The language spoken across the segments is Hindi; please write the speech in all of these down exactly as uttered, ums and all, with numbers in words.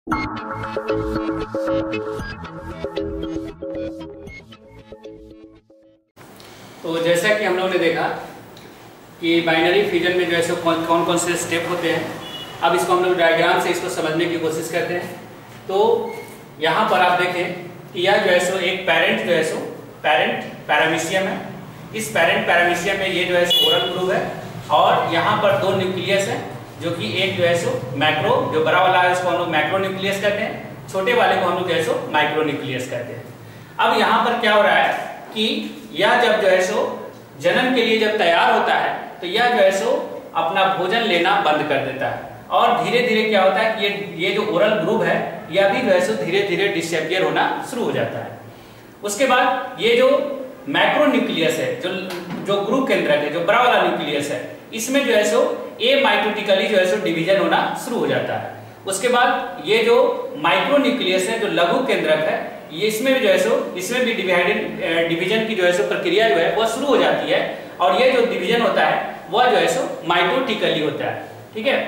तो जैसा कि हम लोगों ने देखा कि बाइनरी फिजन में जो है सो कौन कौन कौन से स्टेप होते हैं। अब इसको हम लोग डायग्राम से इसको समझने की कोशिश करते हैं। तो यहाँ पर आप देखें कि यह जो है सो एक पेरेंट जो है सो पेरेंट पैरामीशियम है। इस पेरेंट पैरामीशियम में ये जो है सो ओरल ग्रुव है और यहाँ पर दो न्यूक्लियस है, जो कि एक जो है सो मैक्रो, जो बड़ा वाला है उसको हम लोग मैक्रो न्यूक्लियस कहते हैं, छोटे वाले को हम लोग जो है सो माइक्रो न्यूक्लियस कहते हैं। अब यहाँ पर क्या हो रहा है कि यह जब जो है सो जन्म के लिए जब तैयार होता है तो यह जो है सो अपना भोजन लेना बंद कर देता है और धीरे धीरे क्या होता है कि ये ये जो ओरल ग्रुव है यह भी जो है सो धीरे धीरे डिसअपियर होना शुरू हो जाता है। उसके बाद ये जो मैक्रो न्यूक्लियस है, जो जो ग्रुव केंद्रक है, जो बड़ा वाला न्यूक्लियस है, इसमें जो है सो ए माइटोटिकली जो है सो डिवीजन होना शुरू हो जाता है। उसके बाद ये जो माइक्रो न्यूक्लियस है, जो लघु केंद्रक है, ये इसमें भी जो है सो इसमें भी डिवाइडेड डिवीजन की जो है सो प्रक्रिया जो है वो शुरू हो जाती है और ये जो डिवीजन होता है वह जो है सो माइटोटिकली होता है। ठीक है।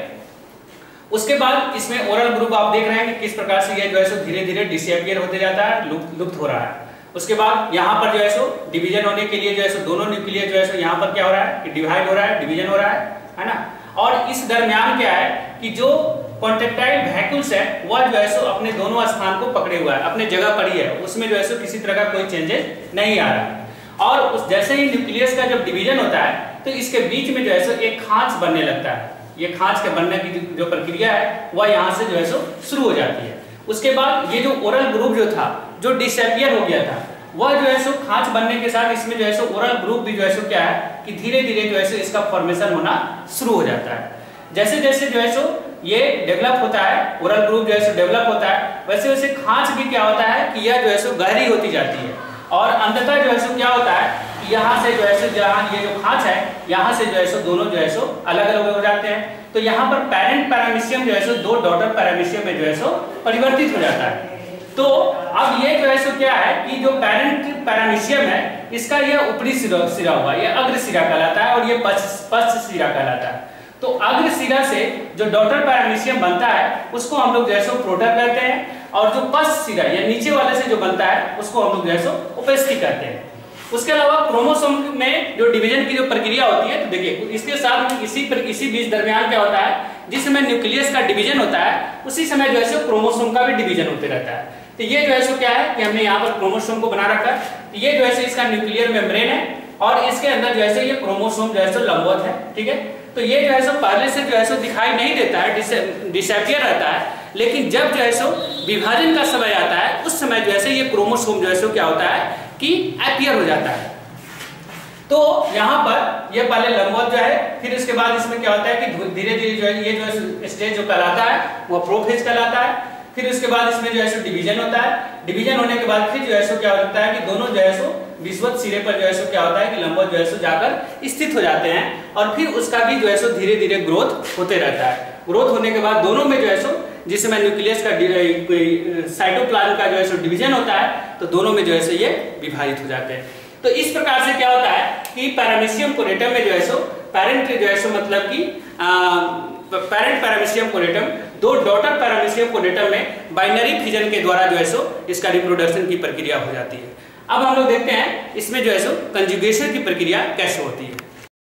उसके बाद इसमें ओरल ग्रुप आप देख रहे हैं कि किस प्रकार से ये जो है सो धीरे धीरे डिसअपियर होते जाता है, लुप्त लुप्त हो रहा है। उसके बाद यहाँ पर जो है सो डिवीजन होने के लिए जो है सो दोनों न्यूक्लियस जो है सो यहाँ पर क्या हो रहा है कि डिवाइड हो रहा है, डिवीजन हो रहा है, है ना। और इस दरमियान क्या है कि जो कॉन्ट्रैक्टाइल वैक्यूल्स है वह जो है सो अपने दोनों स्थान को पकड़े हुआ है, अपने जगह पर ही है, उसमें जो है सो किसी तरह का कोई चेंजेस नहीं आ रहा है। और उस जैसे ही न्यूक्लियस का जब डिवीजन होता है तो इसके बीच में जो है सो एक खांच बनने लगता है। ये खांच के बनने की जो प्रक्रिया है वह यहाँ से जो है सो शुरू हो जाती है। उसके बाद ये जो ओरल ग्रुप जो था, जो डिसअपियर हो गया था, वह जो है सो खांच बनने के साथ इसमें जो है सो ओरल ग्रुप भी जो है सो क्या है कि धीरे धीरे जो है सो इसका फॉर्मेशन होना शुरू हो जाता है। जैसे जैसे जो है सो ये डेवलप होता है, ओरल ग्रुप जो है सो डेवलप होता है, वैसे वैसे खांच भी क्या होता है कि यह जो है सो गहरी होती जाती है और अंततः जो है सो क्या होता है कि यहाँ से जो है सो जहाँ ये जो खांच है यहाँ से जो है सो दोनों जो है सो अलग अलग हो जाते हैं। तो यहाँ पर पेरेंट पैरामीशियम जो है सो दो डॉटर पैरामीशियम में जो है सो परिवर्तित हो जाता है। तो अब ये जो है सो क्या है कि जो पेरेंट पैरामीशियम है इसका यह ऊपरी सिरा सिरा हुआ, यह अग्र सिरा कहलाता है और ये पश्च सिरा कहलाता है। तो अग्र सिरा से जो डॉटर पैरामीशियम बनता है उसको हम लोग जो है सो प्रोटर कहते हैं और जो पश्च सिरा या नीचे वाले से जो बनता है उसको हम लोग जो है सो ओपेस्टी कहते हैं। उसके अलावा क्रोमोसोम में जो डिवीजन की जो प्रक्रिया होती है, तो देखिए इसके साथ इसी पर इसी बीच दरमियान क्या होता है, जिस समय न्यूक्लियस का डिवीजन होता है उसी समय जो है सो क्रोमोसोम का भी डिवीजन होते रहता है। तो ये जो है सो क्या है कि हमने यहाँ पर क्रोमोसोम को बना रखा है। ये जो है सो इसका न्यूक्लियर मेम्ब्रेन है और इसके अंदर जो है सो ये क्रोमोसोम जो है सो लंबवत है। ठीक है। तो ये जो है सो पहले से जो है सो दिखाई नहीं देता है, डिसअपियर रहता है, लेकिन जब जो है सो विभाजन का समय आता है उस समय जो है सो ये क्रोमोसोम जो है सो क्या होता है कि अपीयर हो जाता है। तो यहाँ पर ये पहले लंबवत जो है, फिर उसके बाद इसमें क्या होता है कि धीरे धीरे जो है ये जो स्टेज जो कहलाता है वो प्रोफेज कहलाता है। फिर उसके बाद इसमें जो है सो डिवीजन होता है। डिवीजन होने के बाद फिर जो है सो क्या होता है कि दोनों जो है सो विषुवत सिरे पर जो है सो क्या होता है कि लंबवत जो है सो जाकर स्थित हो जाते हैं और फिर उसका भी जो है सो धीरे धीरे ग्रोथ होते रहता है। ग्रोथ होने के बाद दोनों में जो है सो जिस समय न्यूक्लियस का साइटोप्लाज्म का जो है सो डिवीजन होता है तो दोनों में जो है सो ये विभाजित हो जाते हैं। तो इस प्रकार से क्या होता है कि पैरामीशियम कोलेटम में जो है सो पेरेंट जो है सो मतलब कि पेरेंट पैरामीशियम कोलेटम दो डॉटर पैरामीशियम कोलेटम में बाइनरी फिजन के द्वारा जो है सो इसका रिप्रोडक्शन की प्रक्रिया हो जाती है। अब हम लोग देखते हैं इसमें जो है सो कंजुगेशन की प्रक्रिया कैसे होती है।